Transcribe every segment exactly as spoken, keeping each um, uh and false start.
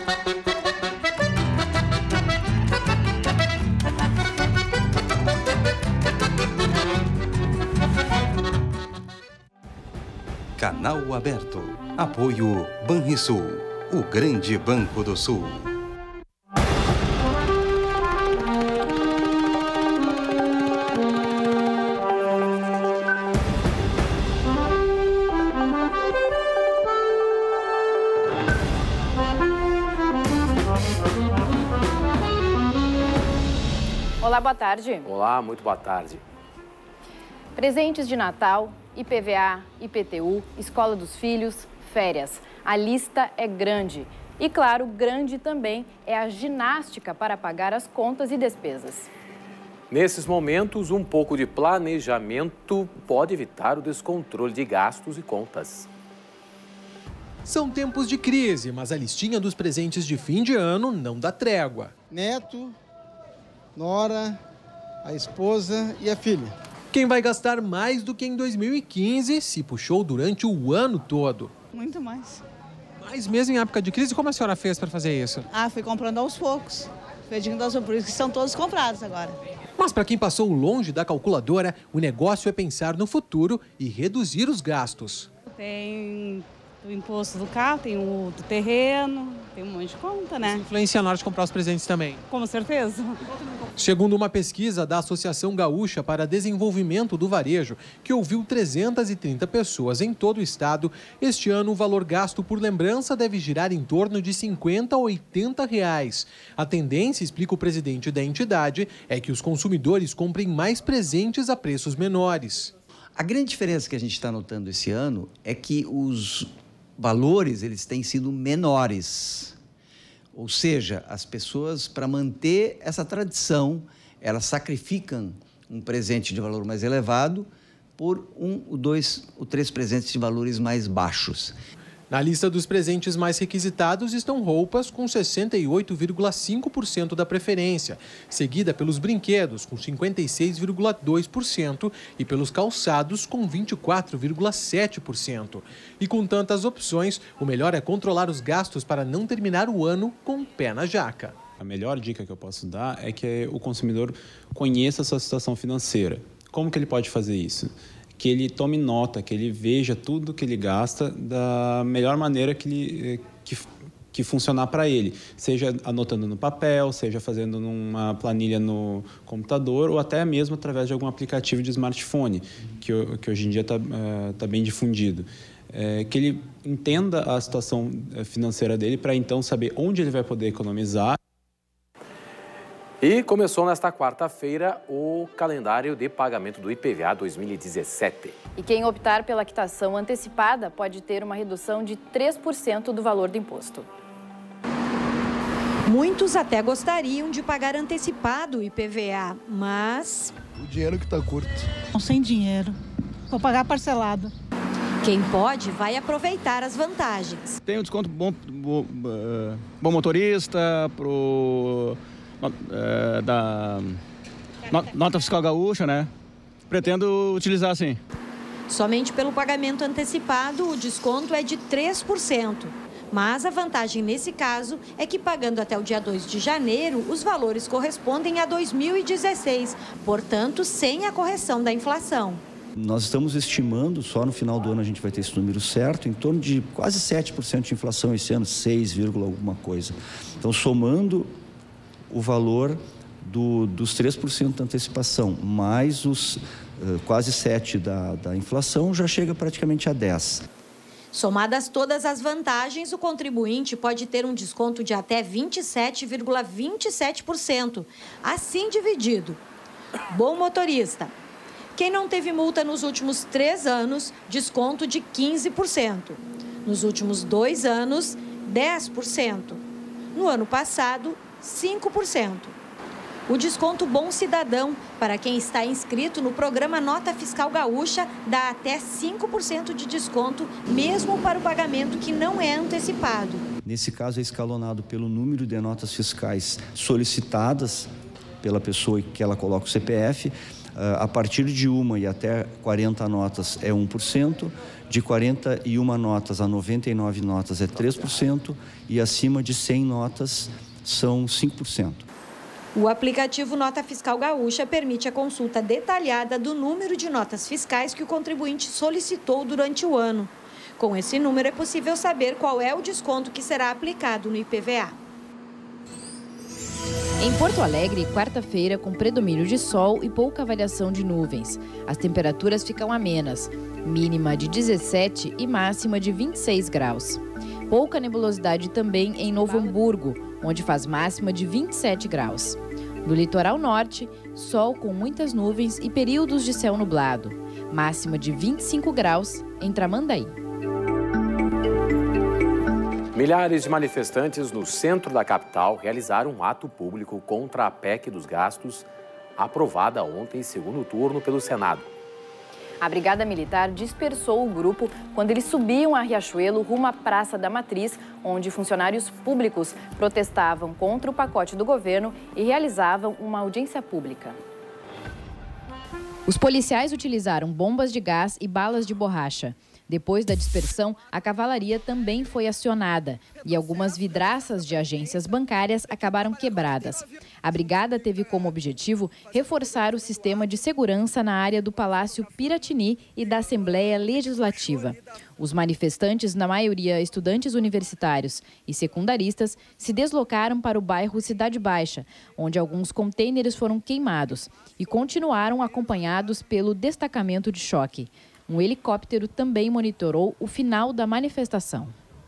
Canal aberto. Apoio Banrisul, o grande banco do Sul. Olá, boa tarde. Olá, muito boa tarde. Presentes de Natal, I P V A, I P T U, Escola dos Filhos, férias. A lista é grande. E, claro, grande também é a ginástica para pagar as contas e despesas. Nesses momentos, um pouco de planejamento pode evitar o descontrole de gastos e contas. São tempos de crise, mas a listinha dos presentes de fim de ano não dá trégua. Neto, nora, a esposa e a filha. Quem vai gastar mais do que em dois mil e quinze se puxou durante o ano todo. Muito mais. Mas mesmo em época de crise, como a senhora fez para fazer isso? Ah, fui comprando aos poucos. Pedindo aos poucos, que são todos comprados agora. Mas para quem passou longe da calculadora, o negócio é pensar no futuro e reduzir os gastos. Tem o imposto do carro, tem o do terreno, tem um monte de conta, né? Isso influencia na hora de comprar os presentes também. Com certeza. Segundo uma pesquisa da Associação Gaúcha para Desenvolvimento do Varejo, que ouviu trezentas e trinta pessoas em todo o estado, este ano o valor gasto por lembrança deve girar em torno de cinquenta a oitenta reais. A tendência, explica o presidente da entidade, é que os consumidores comprem mais presentes a preços menores. A grande diferença que a gente está notando esse ano é que os valores eles têm sido menores. Ou seja, as pessoas, para manter essa tradição, elas sacrificam um presente de valor mais elevado por um, o dois, ou três presentes de valores mais baixos. Na lista dos presentes mais requisitados estão roupas, com sessenta e oito vírgula cinco por cento da preferência, seguida pelos brinquedos, com cinquenta e seis vírgula dois por cento e pelos calçados, com vinte e quatro vírgula sete por cento. E com tantas opções, o melhor é controlar os gastos para não terminar o ano com o pé na jaca. A melhor dica que eu posso dar é que o consumidor conheça a sua situação financeira. Como que ele pode fazer isso? Que ele tome nota, que ele veja tudo que ele gasta da melhor maneira que, ele, que, que funcionar para ele. Seja anotando no papel, seja fazendo numa planilha no computador ou até mesmo através de algum aplicativo de smartphone, que, que hoje em dia está uh, tá bem difundido. É, que ele entenda a situação financeira dele para então saber onde ele vai poder economizar. E começou nesta quarta-feira o calendário de pagamento do I P V A dois mil e dezessete. E quem optar pela quitação antecipada pode ter uma redução de três por cento do valor do imposto. Muitos até gostariam de pagar antecipado o I P V A, mas... O dinheiro que está curto. Sem dinheiro. Vou pagar parcelado. Quem pode vai aproveitar as vantagens. Tem um desconto bom, bom, bom motorista, pro... É, da nota fiscal gaúcha, né? Pretendo utilizar, sim. Somente pelo pagamento antecipado, o desconto é de três por cento. Mas a vantagem nesse caso é que, pagando até o dia dois de janeiro, os valores correspondem a dois mil e dezesseis, portanto, sem a correção da inflação. Nós estamos estimando, só no final do ano a gente vai ter esse número certo, em torno de quase sete por cento de inflação esse ano, seis, alguma coisa. Então, somando o valor do, dos três por cento da antecipação, mais os uh, quase sete por cento da, da inflação, já chega praticamente a dez por cento. Somadas todas as vantagens, o contribuinte pode ter um desconto de até vinte e sete vírgula vinte e sete por cento. Assim dividido. Bom motorista. Quem não teve multa nos últimos três anos, desconto de quinze por cento. Nos últimos dois anos, dez por cento. No ano passado, cinco por cento. O desconto Bom Cidadão, para quem está inscrito no programa Nota Fiscal Gaúcha, dá até cinco por cento de desconto, mesmo para o pagamento que não é antecipado. Nesse caso, é escalonado pelo número de notas fiscais solicitadas pela pessoa que ela coloca o C P F. a partir de uma e até quarenta notas é um por cento, de quarenta e uma notas a noventa e nove notas é três por cento e acima de cem notas são cinco por cento. O aplicativo Nota Fiscal Gaúcha permite a consulta detalhada do número de notas fiscais que o contribuinte solicitou durante o ano. Com esse número é possível saber qual é o desconto que será aplicado no I P V A. Em Porto Alegre, quarta-feira, com predomínio de sol e pouca variação de nuvens. As temperaturas ficam amenas, mínima de dezessete e máxima de vinte e seis graus. Pouca nebulosidade também em Novo Hamburgo, onde faz máxima de vinte e sete graus. No litoral norte, sol com muitas nuvens e períodos de céu nublado. Máxima de vinte e cinco graus em Tramandaí. Milhares de manifestantes no centro da capital realizaram um ato público contra a P E C dos gastos, aprovada ontem em segundo turno pelo Senado. A Brigada Militar dispersou o grupo quando eles subiam a Riachuelo rumo à Praça da Matriz, onde funcionários públicos protestavam contra o pacote do governo e realizavam uma audiência pública. Os policiais utilizaram bombas de gás e balas de borracha. Depois da dispersão, a cavalaria também foi acionada e algumas vidraças de agências bancárias acabaram quebradas. A brigada teve como objetivo reforçar o sistema de segurança na área do Palácio Piratini e da Assembleia Legislativa. Os manifestantes, na maioria estudantes universitários e secundaristas, se deslocaram para o bairro Cidade Baixa, onde alguns contêineres foram queimados, e continuaram acompanhados pelo destacamento de choque. Um helicóptero também monitorou o final da manifestação.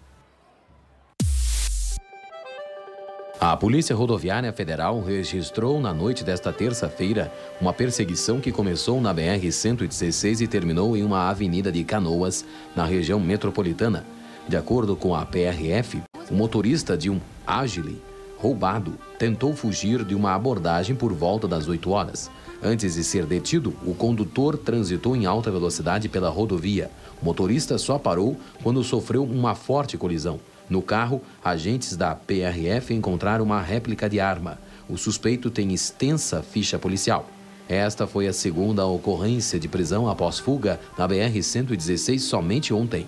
A Polícia Rodoviária Federal registrou na noite desta terça-feira uma perseguição que começou na B R cento e dezesseis e terminou em uma avenida de Canoas, na região metropolitana. De acordo com a P R F, o motorista de um Agile roubado tentou fugir de uma abordagem por volta das oito horas. Antes de ser detido, o condutor transitou em alta velocidade pela rodovia. O motorista só parou quando sofreu uma forte colisão. No carro, agentes da P R F encontraram uma réplica de arma. O suspeito tem extensa ficha policial. Esta foi a segunda ocorrência de prisão após fuga na B R cento e dezesseis somente ontem.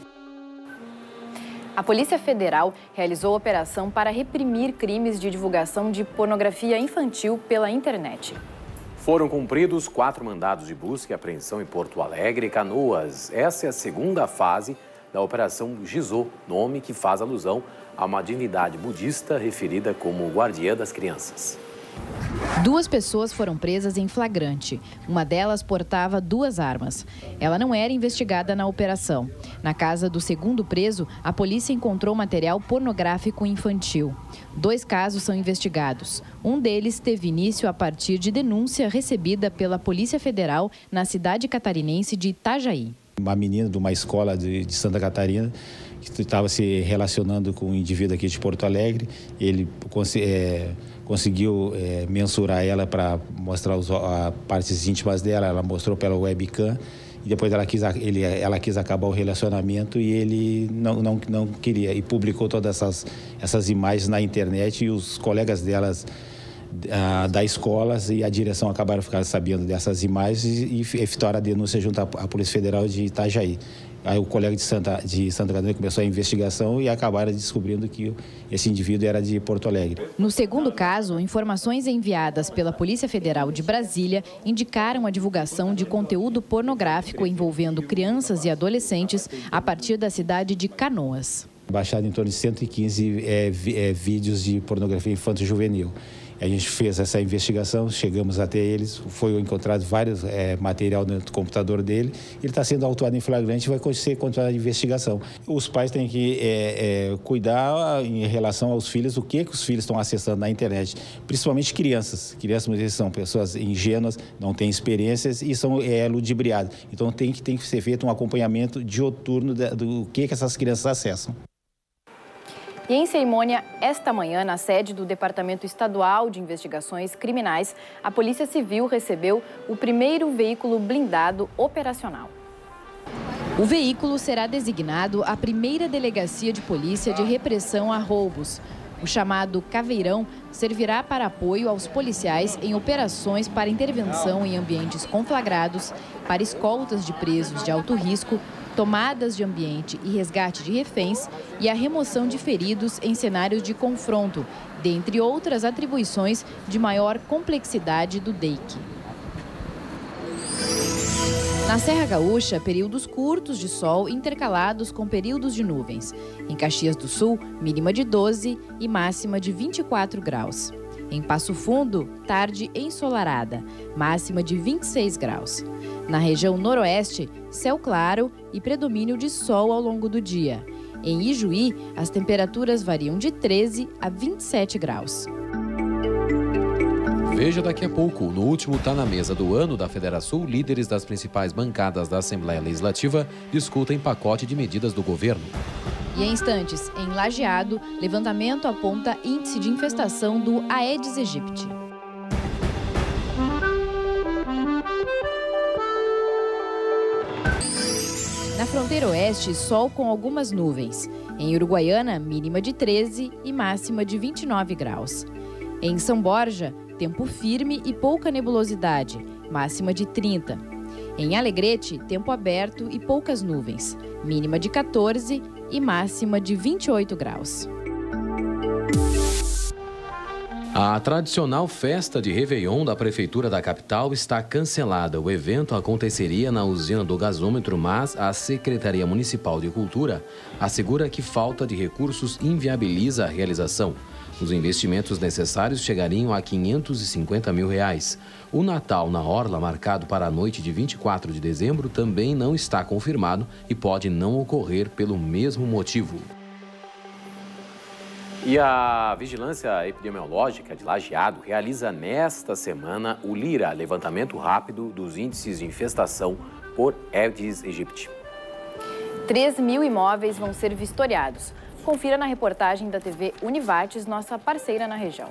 A Polícia Federal realizou operação para reprimir crimes de divulgação de pornografia infantil pela internet. Foram cumpridos quatro mandados de busca e apreensão em Porto Alegre e Canoas. Essa é a segunda fase da Operação Gizô, nome que faz alusão a uma divindade budista referida como guardiã das crianças. Duas pessoas foram presas em flagrante. Uma delas portava duas armas. Ela não era investigada na operação. Na casa do segundo preso, a polícia encontrou material pornográfico infantil. Dois casos são investigados. Um deles teve início a partir de denúncia recebida pela Polícia Federal na cidade catarinense de Itajaí. Uma menina de uma escola de, de Santa Catarina que estava se relacionando com um indivíduo aqui de Porto Alegre. Ele é, conseguiu é, mensurar ela para mostrar as partes íntimas dela. Ela mostrou pela webcam e depois ela quis, ele, ela quis acabar o relacionamento e ele não, não, não queria. E publicou todas essas, essas imagens na internet e os colegas delas a, da escola e a direção acabaram ficando sabendo dessas imagens e, e efetuaram a denúncia junto à, à Polícia Federal de Itajaí. Aí o colega de Santa, de Santa Catarina começou a investigação e acabaram descobrindo que esse indivíduo era de Porto Alegre. No segundo caso, informações enviadas pela Polícia Federal de Brasília indicaram a divulgação de conteúdo pornográfico envolvendo crianças e adolescentes a partir da cidade de Canoas. Baixado em torno de cento e quinze é, é, vídeos de pornografia infanto-juvenil. A gente fez essa investigação, chegamos até eles, foi encontrado vários é, material no computador dele. Ele está sendo autuado em flagrante e vai ser continuada a investigação. Os pais têm que é, é, cuidar em relação aos filhos, o que, que os filhos estão acessando na internet. Principalmente crianças. Crianças muitas vezes são pessoas ingênuas, não têm experiências e são é, ludibriadas. Então tem que, tem que ser feito um acompanhamento dioturno do, do que, que essas crianças acessam. E em cerimônia, esta manhã, na sede do Departamento Estadual de Investigações Criminais, a Polícia Civil recebeu o primeiro veículo blindado operacional. O veículo será designado a primeira delegacia de polícia de repressão a roubos. O chamado Caveirão servirá para apoio aos policiais em operações para intervenção em ambientes conflagrados, para escoltas de presos de alto risco, tomadas de ambiente e resgate de reféns e a remoção de feridos em cenários de confronto, dentre outras atribuições de maior complexidade do D E I C. Na Serra Gaúcha, períodos curtos de sol intercalados com períodos de nuvens. Em Caxias do Sul, mínima de doze e máxima de vinte e quatro graus. Em Passo Fundo, tarde ensolarada, máxima de vinte e seis graus. Na região noroeste, céu claro e predomínio de sol ao longo do dia. Em Ijuí, as temperaturas variam de treze a vinte e sete graus. Veja daqui a pouco, no último Tá na Mesa do ano da Federação, líderes das principais bancadas da Assembleia Legislativa discutem pacote de medidas do governo. E em instantes, em Lajeado, levantamento aponta índice de infestação do Aedes aegypti. Na fronteira oeste, sol com algumas nuvens. Em Uruguaiana, mínima de treze e máxima de vinte e nove graus. Em São Borja, tempo firme e pouca nebulosidade, máxima de trinta. Em Alegrete, tempo aberto e poucas nuvens, mínima de quatorze e máxima de vinte e oito graus. A tradicional festa de Réveillon da Prefeitura da capital está cancelada. O evento aconteceria na usina do gasômetro, mas a Secretaria Municipal de Cultura assegura que falta de recursos inviabiliza a realização. Os investimentos necessários chegariam a quinhentos e cinquenta mil reais. O Natal na Orla, marcado para a noite de vinte e quatro de dezembro, também não está confirmado e pode não ocorrer pelo mesmo motivo. E a Vigilância Epidemiológica de Lajeado realiza nesta semana o LIRA, levantamento rápido dos índices de infestação por Aedes aegypti. três mil imóveis vão ser vistoriados. Confira na reportagem da T V Univates, nossa parceira na região.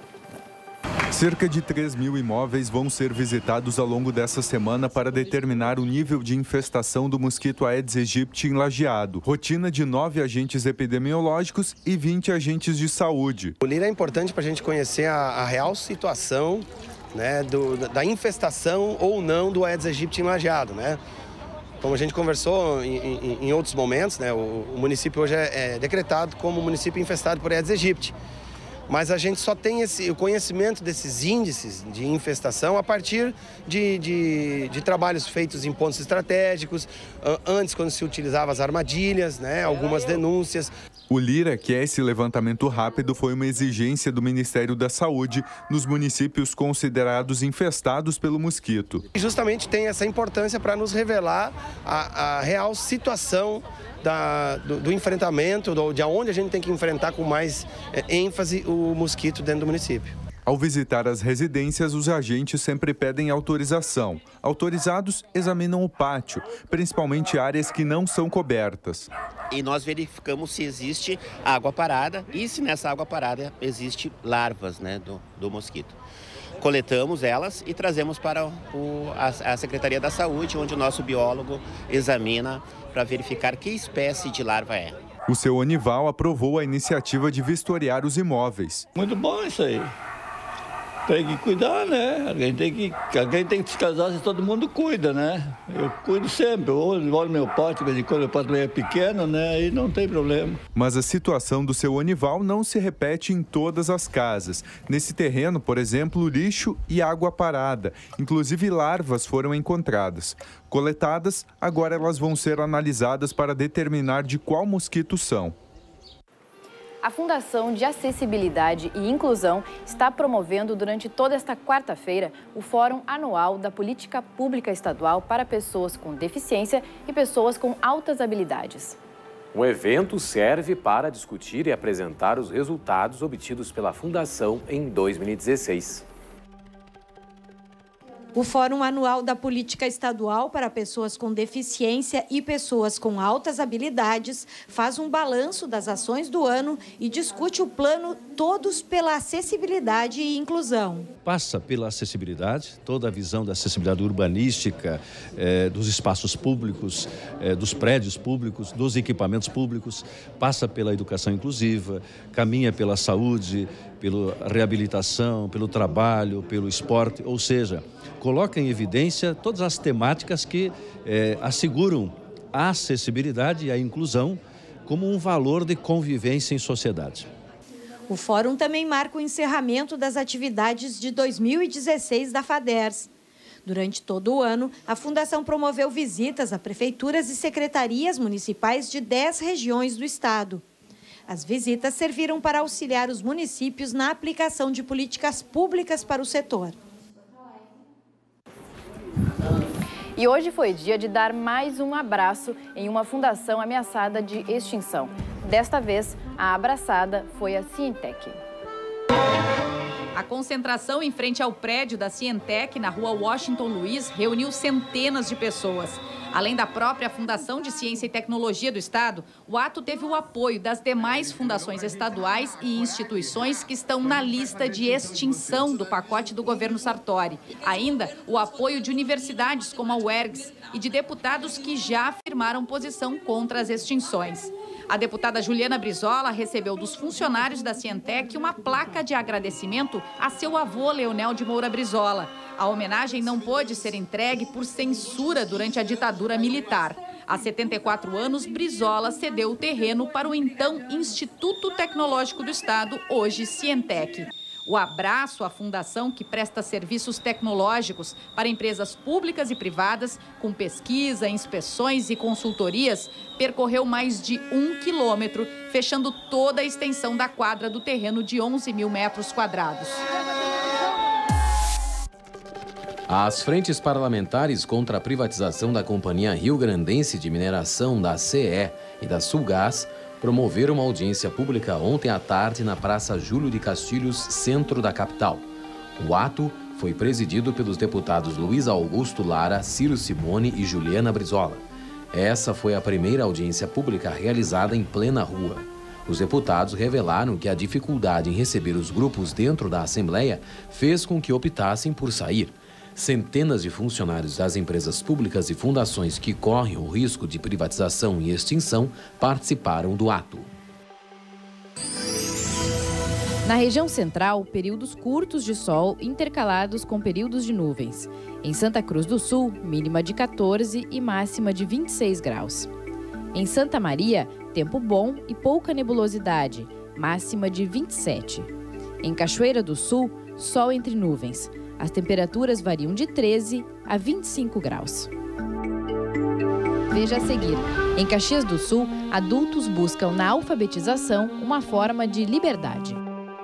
Cerca de três mil imóveis vão ser visitados ao longo dessa semana para determinar o nível de infestação do mosquito Aedes aegypti em Lajeado. Rotina de nove agentes epidemiológicos e vinte agentes de saúde. O LIRA é importante para a gente conhecer a, a real situação, né, do, da infestação ou não do Aedes aegypti em Lajeado, né? Como a gente conversou em, em, em outros momentos, né, o, o município hoje é, é decretado como município infestado por Aedes aegypti. Mas a gente só tem esse, o conhecimento desses índices de infestação a partir de, de, de trabalhos feitos em pontos estratégicos, antes quando se utilizava as armadilhas, né, algumas denúncias. O LIRA, que é esse levantamento rápido, foi uma exigência do Ministério da Saúde nos municípios considerados infestados pelo mosquito. E justamente tem essa importância para nos revelar a, a real situação Da, do, do enfrentamento, do, de onde a gente tem que enfrentar com mais é, ênfase o mosquito dentro do município. Ao visitar as residências, os agentes sempre pedem autorização. Autorizados, examinam o pátio, principalmente áreas que não são cobertas. E nós verificamos se existe água parada e se nessa água parada existe larvas, né, do, do mosquito. Coletamos elas e trazemos para o, a, a Secretaria da Saúde, onde o nosso biólogo examina para verificar que espécie de larva é. O seu Onival aprovou a iniciativa de vistoriar os imóveis. Muito bom isso aí. Tem que cuidar, né? Alguém tem que, alguém tem que fiscalizar se todo mundo cuida, né? Eu cuido sempre. Eu olho meu pátio, de quando o pátio é pequeno, né? E não tem problema. Mas a situação do seu Onival não se repete em todas as casas. Nesse terreno, por exemplo, lixo e água parada. Inclusive larvas foram encontradas. Coletadas, agora elas vão ser analisadas para determinar de qual mosquito são. A Fundação de Acessibilidade e Inclusão está promovendo durante toda esta quarta-feira o Fórum Anual da Política Pública Estadual para Pessoas com Deficiência e Pessoas com Altas Habilidades. O evento serve para discutir e apresentar os resultados obtidos pela Fundação em dois mil e dezesseis. O Fórum Anual da Política Estadual para Pessoas com Deficiência e Pessoas com Altas Habilidades faz um balanço das ações do ano e discute o plano Todos pela Acessibilidade e Inclusão. Passa pela acessibilidade, toda a visão da acessibilidade urbanística, eh, dos espaços públicos, eh, dos prédios públicos, dos equipamentos públicos, passa pela educação inclusiva, caminha pela saúde, pela reabilitação, pelo trabalho, pelo esporte, ou seja, coloca em evidência todas as temáticas que eh, asseguram a acessibilidade e a inclusão como um valor de convivência em sociedade. O fórum também marca o encerramento das atividades de dois mil e dezesseis da FADERS. Durante todo o ano, a Fundação promoveu visitas a prefeituras e secretarias municipais de dez regiões do estado. As visitas serviram para auxiliar os municípios na aplicação de políticas públicas para o setor. E hoje foi dia de dar mais um abraço em uma fundação ameaçada de extinção. Desta vez, a abraçada foi a Cientec. A concentração em frente ao prédio da Cientec, na rua Washington Luiz, reuniu centenas de pessoas. Além da própria Fundação de Ciência e Tecnologia do Estado, o ato teve o apoio das demais fundações estaduais e instituições que estão na lista de extinção do pacote do governo Sartori. Ainda o apoio de universidades como a U E R G S e de deputados que já afirmaram posição contra as extinções. A deputada Juliana Brizola recebeu dos funcionários da Cientec uma placa de agradecimento a seu avô Leonel de Moura Brizola. A homenagem não pôde ser entregue por censura durante a ditadura militar. Há setenta e quatro anos, Brizola cedeu o terreno para o então Instituto Tecnológico do Estado, hoje Cientec. O abraço à fundação, que presta serviços tecnológicos para empresas públicas e privadas, com pesquisa, inspeções e consultorias, percorreu mais de um quilômetro, fechando toda a extensão da quadra do terreno de onze mil metros quadrados. As frentes parlamentares contra a privatização da Companhia Rio Grandense de Mineração, da C E e da Sulgás, promoveram uma audiência pública ontem à tarde na Praça Júlio de Castilhos, centro da capital. O ato foi presidido pelos deputados Luiz Augusto Lara, Ciro Simone e Juliana Brizola. Essa foi a primeira audiência pública realizada em plena rua. Os deputados revelaram que a dificuldade em receber os grupos dentro da Assembleia fez com que optassem por sair. Centenas de funcionários das empresas públicas e fundações que correm o risco de privatização e extinção participaram do ato. Na região central, períodos curtos de sol intercalados com períodos de nuvens. Em Santa Cruz do Sul, mínima de quatorze e máxima de vinte e seis graus. Em Santa Maria, tempo bom e pouca nebulosidade, máxima de vinte e sete. Em Cachoeira do Sul, sol entre nuvens. As temperaturas variam de treze a vinte e cinco graus. Veja a seguir. Em Caxias do Sul, adultos buscam na alfabetização uma forma de liberdade.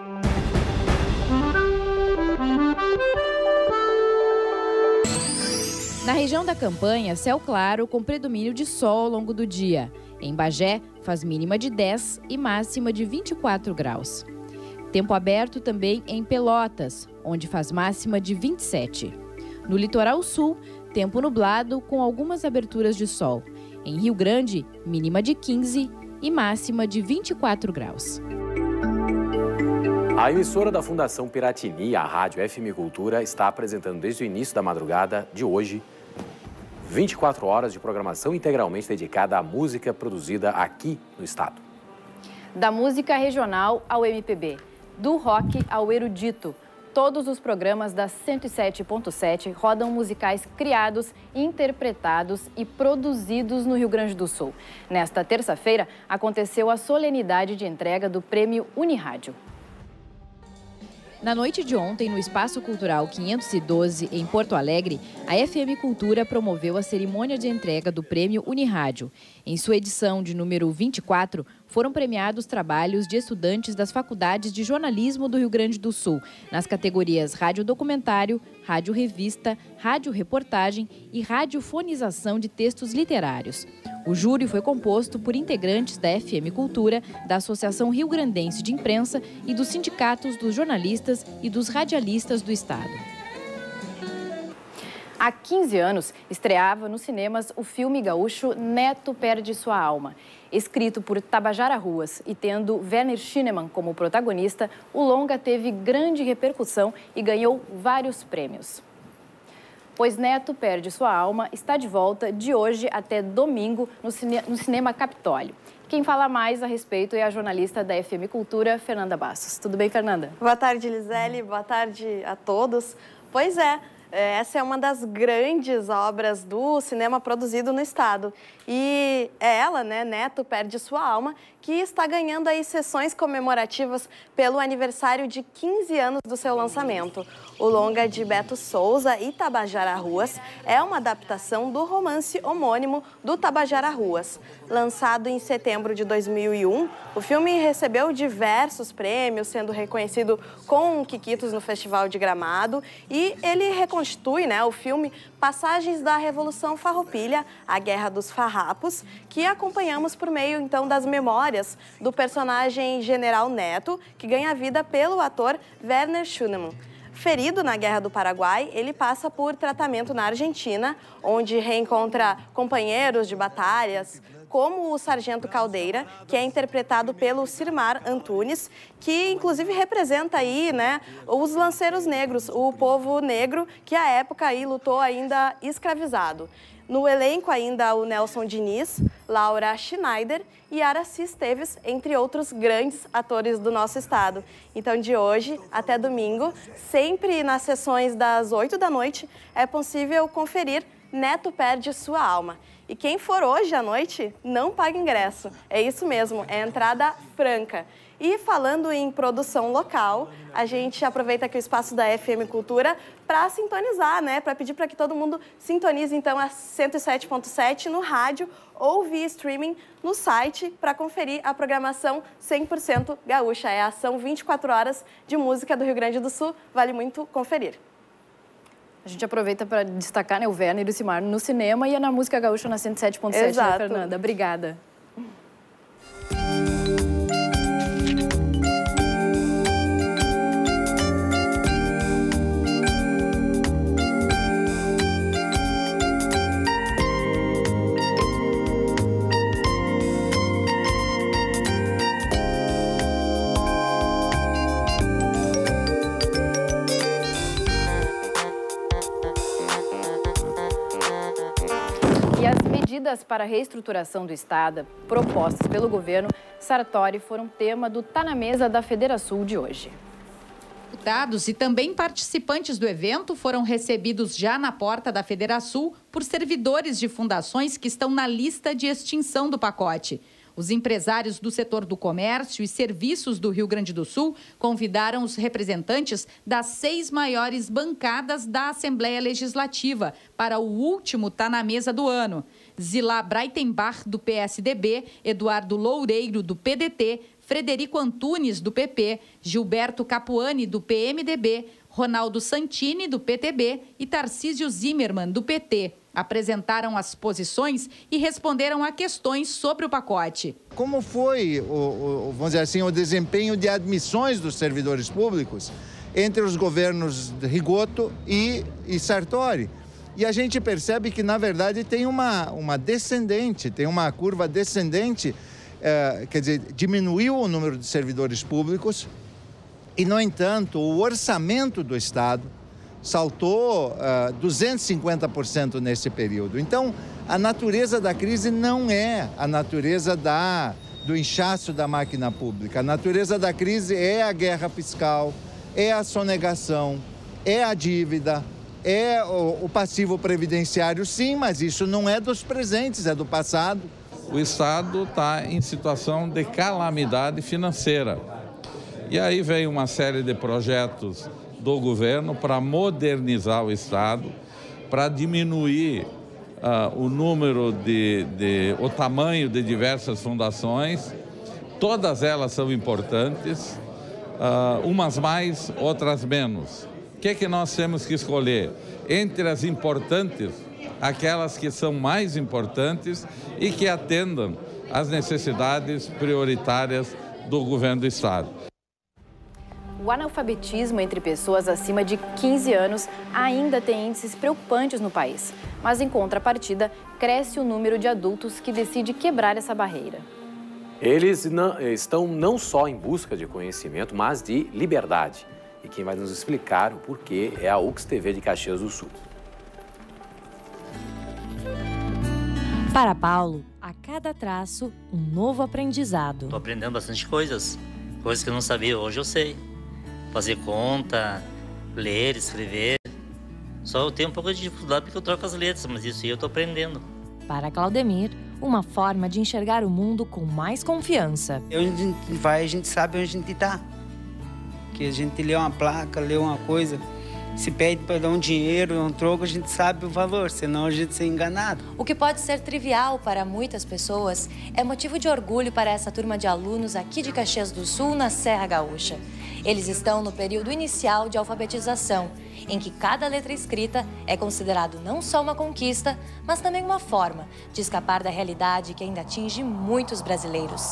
Na região da Campanha, céu claro com predomínio de sol ao longo do dia. Em Bagé, faz mínima de dez e máxima de vinte e quatro graus. Tempo aberto também em Pelotas, onde faz máxima de vinte e sete. No litoral sul, tempo nublado com algumas aberturas de sol. Em Rio Grande, mínima de quinze e máxima de vinte e quatro graus. A emissora da Fundação Piratini, a Rádio F M Cultura, está apresentando desde o início da madrugada de hoje vinte e quatro horas de programação integralmente dedicada à música produzida aqui no estado. Da música regional ao M P B, do rock ao erudito, todos os programas da cento e sete ponto sete rodam musicais criados, interpretados e produzidos no Rio Grande do Sul. Nesta terça-feira, aconteceu a solenidade de entrega do Prêmio Unirádio. Na noite de ontem, no Espaço Cultural quinhentos e doze, em Porto Alegre, a F M Cultura promoveu a cerimônia de entrega do Prêmio Unirádio. Em sua edição de número vinte e quatro, foram premiados trabalhos de estudantes das faculdades de jornalismo do Rio Grande do Sul, nas categorias Rádio Documentário, Rádio Revista, Rádio Reportagem e Radiofonização de textos literários. O júri foi composto por integrantes da F M Cultura, da Associação Rio Grandense de Imprensa e dos sindicatos dos jornalistas e dos radialistas do estado. Há quinze anos, estreava nos cinemas o filme gaúcho Neto Perde Sua Alma. Escrito por Tabajara Ruas e tendo Werner Schinemann como protagonista, o longa teve grande repercussão e ganhou vários prêmios. Pois Neto Perde Sua Alma está de volta de hoje até domingo no, cine... no Cinema Capitólio. Quem fala mais a respeito é a jornalista da F M Cultura, Fernanda Bastos. Tudo bem, Fernanda? Boa tarde, Lisele. Boa tarde a todos. Pois é, essa é uma das grandes obras do cinema produzido no estado. E é ela, né, Neto Perde Sua Alma, que está ganhando aí sessões comemorativas pelo aniversário de quinze anos do seu lançamento. O longa de Beto Souza e Tabajara Ruas é uma adaptação do romance homônimo do Tabajara Ruas. Lançado em setembro de dois mil e um, o filme recebeu diversos prêmios, sendo reconhecido com quiquitos no Festival de Gramado, e ele reconstitui, né, o filme passagens da Revolução Farroupilha, a Guerra dos Farrapos, que acompanhamos por meio, então, das memórias do personagem General Neto, que ganha vida pelo ator Werner Schinemann. Ferido na Guerra do Paraguai, ele passa por tratamento na Argentina, onde reencontra companheiros de batalhas, como o Sargento Caldeira, que é interpretado pelo Sirmar Antunes, que inclusive representa aí, né, os lanceiros negros, o povo negro que à época aí lutou ainda escravizado. No elenco ainda o Nelson Diniz, Laura Schneider e Aracy Esteves, entre outros grandes atores do nosso estado. Então, de hoje até domingo, sempre nas sessões das oito da noite, é possível conferir Neto Perde Sua Alma. E quem for hoje à noite, não paga ingresso. É isso mesmo, é entrada franca. E falando em produção local, a gente aproveita aqui o espaço da F M Cultura para sintonizar, né? Para pedir para que todo mundo sintonize, então, a cento e sete ponto sete no rádio ou via streaming no site para conferir a programação cem por cento gaúcha. É a ação vinte e quatro horas de música do Rio Grande do Sul. Vale muito conferir. A gente aproveita para destacar, né, o Werner e o Sirmar no cinema e é na música gaúcha na cento e sete ponto sete, né, Fernanda? Obrigada. Para a reestruturação do Estado, propostas pelo governo Sartori, foram tema do Tá na Mesa da Federação de hoje. Deputados e também participantes do evento foram recebidos já na porta da Federação por servidores de fundações que estão na lista de extinção do pacote. Os empresários do setor do comércio e serviços do Rio Grande do Sul convidaram os representantes das seis maiores bancadas da Assembleia Legislativa para o último Tá na Mesa do ano. Zilá Breitenbach, do P S D B, Eduardo Loureiro, do P D T, Frederico Antunes, do P P, Gilberto Capuani, do P M D B, Ronaldo Santini, do P T B e Tarcísio Zimmermann, do P T. Apresentaram as posições e responderam a questões sobre o pacote. Como foi, o, o, vamos dizer assim, o desempenho de admissões dos servidores públicos entre os governos Rigoto e, e Sartori? E a gente percebe que, na verdade, tem uma, uma descendente, tem uma curva descendente, eh, quer dizer, diminuiu o número de servidores públicos e, no entanto, o orçamento do Estado saltou uh, duzentos e cinquenta por cento nesse período. Então, a natureza da crise não é a natureza da, do inchaço da máquina pública. A natureza da crise é a guerra fiscal, é a sonegação, é a dívida, é o, o passivo previdenciário, sim, mas isso não é dos presentes, é do passado. O Estado está em situação de calamidade financeira. E aí vem uma série de projetos do governo para modernizar o Estado, para diminuir uh, o número de, de, o tamanho de diversas fundações. Todas elas são importantes, uh, umas mais, outras menos. O que é que nós temos que escolher? Entre as importantes, aquelas que são mais importantes e que atendam às necessidades prioritárias do governo do Estado. o analfabetismo entre pessoas acima de quinze anos ainda tem índices preocupantes no país. Mas, em contrapartida, cresce o número de adultos que decide quebrar essa barreira. Eles não, estão não só em busca de conhecimento, mas de liberdade. E quem vai nos explicar o porquê é a U X T V de Caxias do Sul. Para Paulo, a cada traço, um novo aprendizado. Estou aprendendo bastante coisas, coisas que eu não sabia, hoje eu sei. Fazer conta, ler, escrever. Só eu tenho um pouco de dificuldade porque eu troco as letras, mas isso aí eu estou aprendendo. Para Claudemir, uma forma de enxergar o mundo com mais confiança. Onde a gente vai, a gente sabe onde a gente está. Que a gente lê uma placa, lê uma coisa, se pede para dar um dinheiro, um troco, a gente sabe o valor, senão a gente se é enganado. O que pode ser trivial para muitas pessoas é motivo de orgulho para essa turma de alunos aqui de Caxias do Sul, na Serra Gaúcha. Eles estão no período inicial de alfabetização, em que cada letra escrita é considerado não só uma conquista, mas também uma forma de escapar da realidade que ainda atinge muitos brasileiros.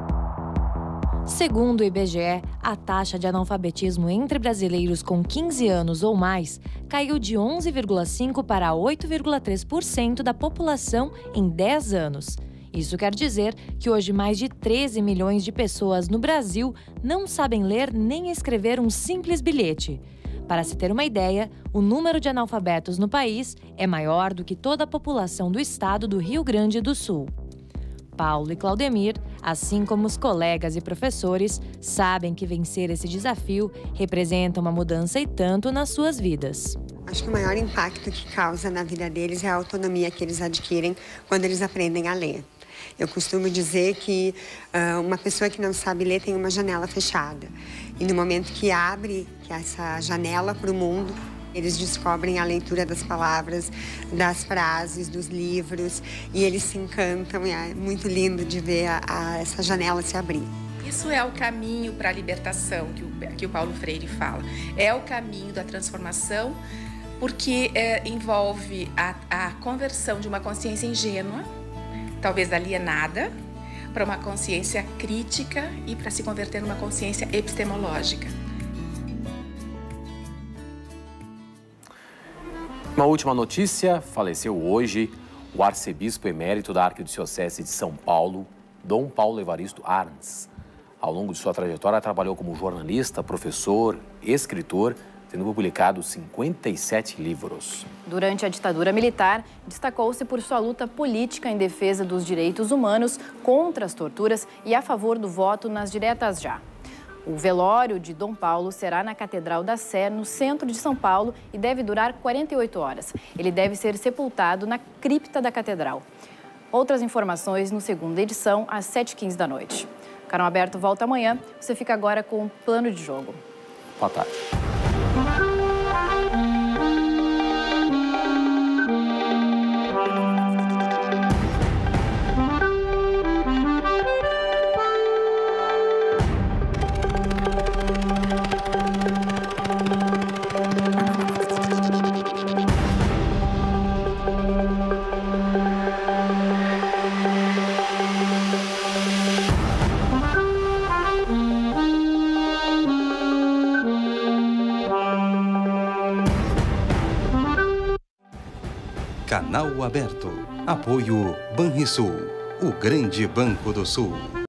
Segundo o I B G E, a taxa de analfabetismo entre brasileiros com quinze anos ou mais caiu de onze vírgula cinco por cento para oito vírgula três por cento da população em dez anos. Isso quer dizer que hoje mais de treze milhões de pessoas no Brasil não sabem ler nem escrever um simples bilhete. Para se ter uma ideia, o número de analfabetos no país é maior do que toda a população do estado do Rio Grande do Sul. Paulo e Claudemir, assim como os colegas e professores, sabem que vencer esse desafio representa uma mudança e tanto nas suas vidas. Acho que o maior impacto que causa na vida deles é a autonomia que eles adquirem quando eles aprendem a ler. Eu costumo dizer que uh, uma pessoa que não sabe ler tem uma janela fechada. E no momento que abre essa janela para o mundo, eles descobrem a leitura das palavras, das frases, dos livros, e eles se encantam. E é muito lindo de ver a, a, essa janela se abrir. Isso é o caminho para a libertação que o, que o Paulo Freire fala. É o caminho da transformação, porque é, envolve a, a conversão de uma consciência ingênua, talvez alienada, para uma consciência crítica e para se converter numa consciência epistemológica. Uma última notícia, faleceu hoje o arcebispo emérito da Arquidiocese de São Paulo, Dom Paulo Evaristo Arns. Ao longo de sua trajetória, trabalhou como jornalista, professor, escritor, tendo publicado cinquenta e sete livros. Durante a ditadura militar, destacou-se por sua luta política em defesa dos direitos humanos, contra as torturas e a favor do voto nas diretas já. O velório de Dom Paulo será na Catedral da Sé, no centro de São Paulo, e deve durar quarenta e oito horas. Ele deve ser sepultado na cripta da Catedral. Outras informações no segunda edição, às sete e quinze da noite. O Canal Aberto volta amanhã. Você fica agora com o Plano de Jogo. Boa tarde. Canal Aberto. Apoio Banrisul, o grande banco do Sul.